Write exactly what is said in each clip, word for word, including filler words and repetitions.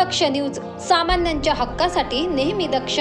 दक्ष news, सामान्यांच्या हक्कासाठी नेहमी दक्ष।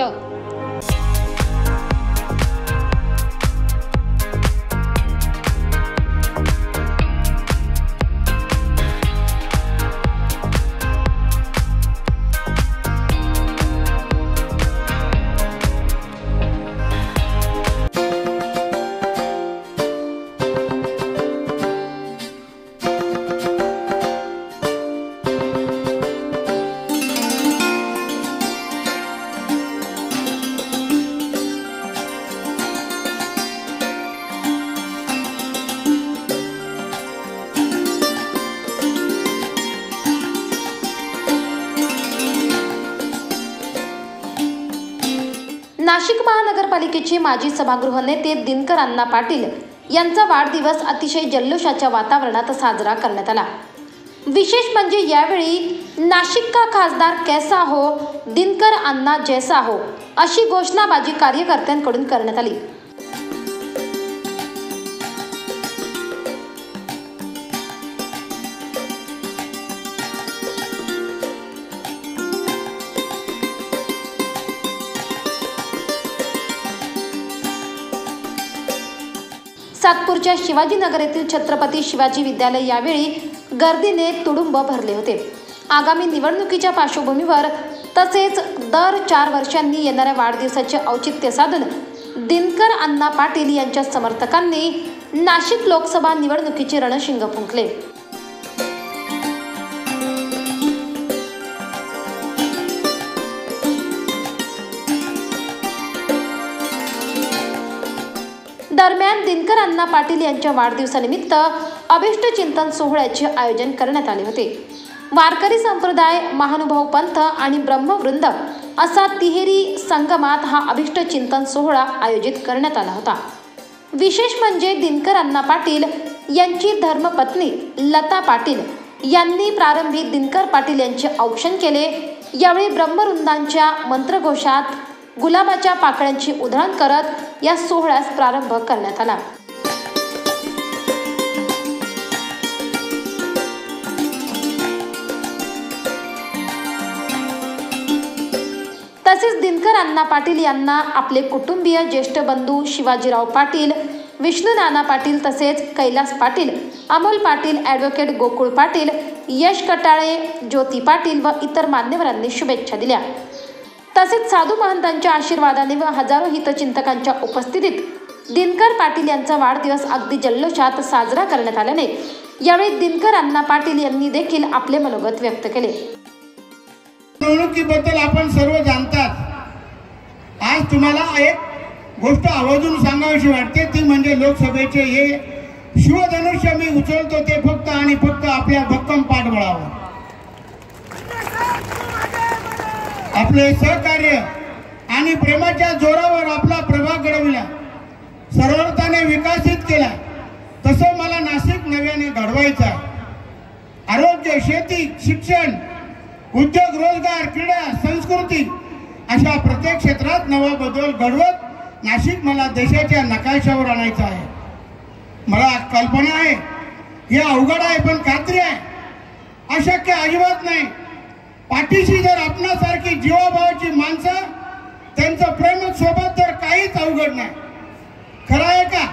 नाशिक महानगरपालिकेचे माजी सभागृह नेते दिनकर अण्णा पाटील यांचा वाढदिवस अतिशय जल्लोषाच्या वातावरणात साजरा करण्यात आला। विशेष म्हणजे यावेळी नाशिक का खासदार कैसा हो, दिनकर अण्णा जैसा हो अशी घोषणाबाजी कार्यकर्त्यांकडून करण्यात आली। सातपूरच्या शिवाजीनगर येथील छत्रपती शिवाजी विद्यालय यावेळी गर्दीने तुडुंब भरले होते। आगामी निवडणुकीच्या पार्श्वभूमीवर तसेच दर चार वर्षांनी येणाऱ्या वाढदिवसाचे औचित्य साधून दिनकर अण्णा पाटील यांच्या समर्थकांनी नाशिक लोकसभा निवडणुकीचे रणशिंग फुंकले। दरम्यान दिनकर अण्णा पाटील यांच्या वाढदिवसानिमित्त अभिष्ट चिंतन सोहळ्याचे आयोजन करण्यात आले होते। वारकरी संप्रदाय, महानुभाव पंथ आणि ब्रह्मवृंद असा तिहेरी संगमात हा अभिष्ट चिंतन सोहळा आयोजित करण्यात आला होता। विशेष म्हणजे दिनकर अण्णा पाटील यांची धर्मपत्नी लता पाटील यांनी प्रारंभी दिनकर पाटील यांचे औक्षण केले। यावेळी ब्रह्मवृंदांच्या मंत्रघोषात गुलाबाच्या पाकळ्यांची उधळण करत या सोहळ्यास प्रारंभ करण्यात आला। तसेच दिनकर अण्णा पाटील यांना आपले कुटुंबीय, ज्येष्ठ बंधू शिवाजीराव पाटील, विष्णू नाना पाटील तसेच कैलास पाटील, अमोल पाटील, ॲडव्होकेट गोकुळ पाटील, यश कटाळे, ज्योती पाटील व इतर मान्यवरांनी शुभेच्छा दिल्या। तसेच साधू महंतांच्या आशीर्वादाने व हजारो हितचिंतकांच्या उपस्थितीत दिनकर पाटील यांचा वाढदिवस अगदी जल्लोषात साजरा करण्यात आल्याने यावेळी दिनकर अण्णा पाटील यांनी देखील आपले मनोगत व्यक्त केले। निवडणुकीबद्दल आपण सर्व जाणतात। आज तुम्हाला एक गोष्ट आवर्जून सांगावीशी वाटते, ती म्हणजे लोकसभेचे हे शिवधनुष्य मी उचलतो ते फक्त आणि फक्त आपल्या भक्कम पाठबळावर। आपले सहकार्य आणि प्रेमाच्या जोरावर आपला प्रभाग घडविला, सर्वताने विकसित केला। तसं मला नाशिक नव्याने घडवायचा। आरोग्य, शेती, शिक्षण, उद्योग, रोजगार, क्रीडा, संस्कृती अशा प्रत्येक क्षेत्रात नवा बदल घडवत नाशिक मला देशाच्या नकाशावर आणायचा आहे। मला कल्पना आहे, हे अवघड आहे पण खात्री आहे, अशक्य अजिबात नाही। पाठीशी जर आपणासारखी जीवाभावाची माणसं, त्यांचं प्रेम सोबत तर काहीच अवघड नाही। खरं आहे का?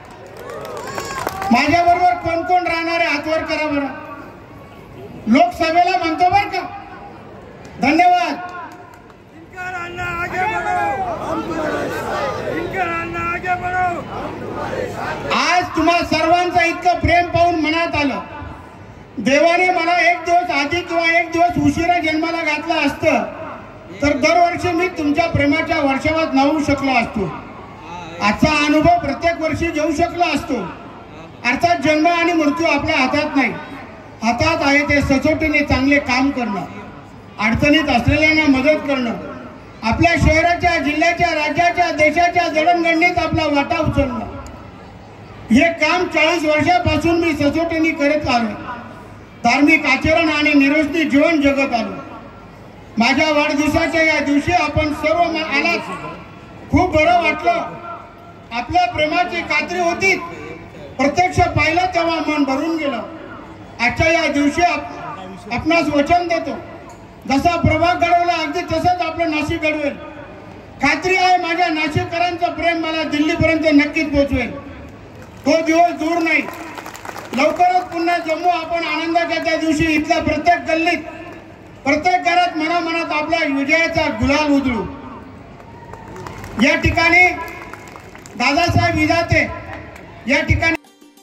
माझ्या बरोबर कोण कोण राहणारे हातवर करा बरं। लोकसभेला म्हणतो बरं का। धन्यवाद। दिनकर अण्णा आगे बढ़ो, हम तुम्हारे साथ हैं। दिनकर अण्णा आगे बढ़ो। आज तुम्हा सर्वांचं इतकं प्रेम पाहून मनात आलं, देवाने मला एक दिवस आधी किंवा एक दिवस उशिरा जन्माला घातला असतं तर दरवर्षी मी तुमच्या प्रेमाच्या वर्षावात नाहू शकलो असतो। आजचा अनुभव प्रत्येक वर्षी घेऊ शकलो असतो। अर्थात जन्म आणि मृत्यू आपल्या हातात नाही, हातात आहे ते सचोटीने चांगले काम करणं, अडचणीत असलेल्यांना मदत करणं, आपल्या शहराच्या, जिल्ह्याच्या, राज्याच्या, देशाच्या जडणघडणीत आपला वाटा उचलणं। हे काम चाळीस वर्षापासून मी सचोटीने करत आलो। धार्मिक आचरण आणि निरोगी जीवन जगत आलो। माझ्या वाढदिवसाच्या या दिवशी आपण सर्व आलात, खूप बरं वाटलं। आपल्या प्रेमाची खात्री होती, प्रत्यक्ष पाहिलं तेव्हा मन भरून गेलं। आजच्या या दिवशी आपणास वचन देतो, जसा प्रभाग घडवला अगदी तसंच आपलं नाशिक घडवेल. खात्री आहे माझ्या नाशिककरांचं प्रेम मला दिल्लीपर्यंत नक्कीच पोहोचवेल. तो दिवस दूर नाही. लवकरच पुन्हा जम्मू आपण आनंदाच्या त्या दिवशी इथल्या प्रत्येक गल्लीत प्रत्येक घरात मनामनात आपल्या विजयाचा गुलाल उधळू. या ठिकाणी दादासाहेब विधाते या ठिकाणी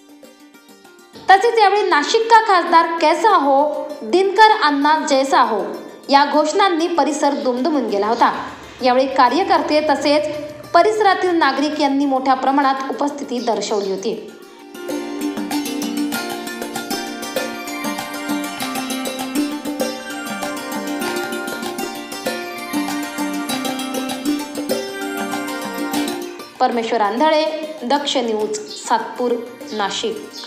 तसेच यावेळी नाशिक का खासदार कैसा हो, दिनकर अण्णा जैसा हो या घोषणांनी परिसर दुमदुमून गेला होता. यावेळी कार्यकर्ते तसेच परिसरातील नागरिक यांनी मोठ्या प्रमाणात उपस्थिती दर्शवली होती. परमेश्वर आंधळे, दक्ष न्यूज, सातपूर, नाशिक.